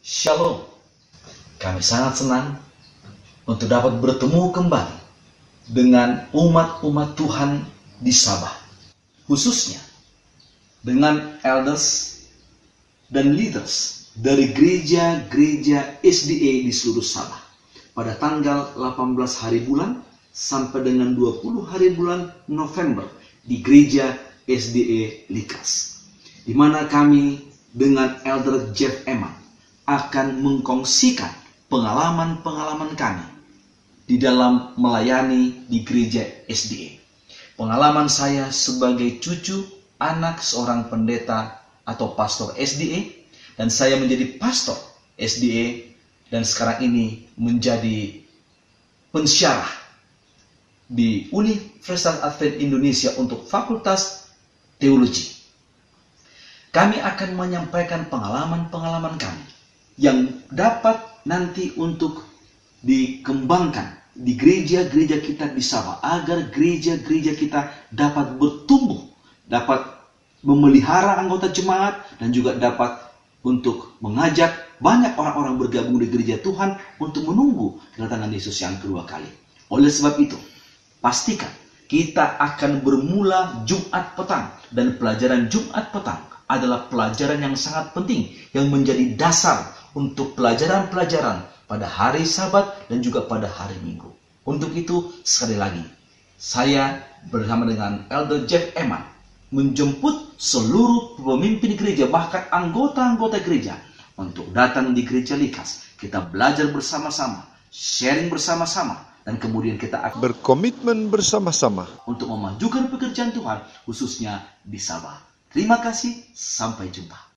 Shalom. Kami sangat senang untuk dapat bertemu kembali dengan umat-umat Tuhan di Sabah, khususnya dengan elders dan leaders dari gereja-gereja SDA di seluruh Sabah pada tanggal 18 hari bulan sampai dengan 20 hari bulan November di gereja SDA Likas, di mana kami dengan Elder Jeff Eman akan mengkongsikan pengalaman-pengalaman kami di dalam melayani di gereja SDA. Pengalaman saya sebagai cucu anak seorang pendeta atau pastor SDA, dan saya menjadi pastor SDA, dan sekarang ini menjadi pensyarah di Universitas Advent Indonesia untuk Fakultas Teologi. Kami akan menyampaikan pengalaman-pengalaman kami yang dapat nanti untuk dikembangkan di gereja-gereja kita di Sabah, agar gereja-gereja kita dapat bertumbuh, dapat memelihara anggota jemaat, dan juga dapat untuk mengajak banyak orang-orang bergabung di gereja Tuhan untuk menunggu kedatangan Yesus yang kedua kali. Oleh sebab itu, pastikan kita akan bermula Jumat petang, dan pelajaran Jumat petang adalah pelajaran yang sangat penting yang menjadi dasar untuk pelajaran-pelajaran pada hari Sabat dan juga pada hari Minggu. Untuk itu, sekali lagi, saya bersama dengan Elder Jeff Eman menjemput seluruh pemimpin gereja, bahkan anggota-anggota gereja, untuk datang di gereja Likas. Kita belajar bersama-sama, sharing bersama-sama, dan kemudian kita akan berkomitmen bersama-sama untuk memajukan pekerjaan Tuhan, khususnya di Sabah. Terima kasih, sampai jumpa.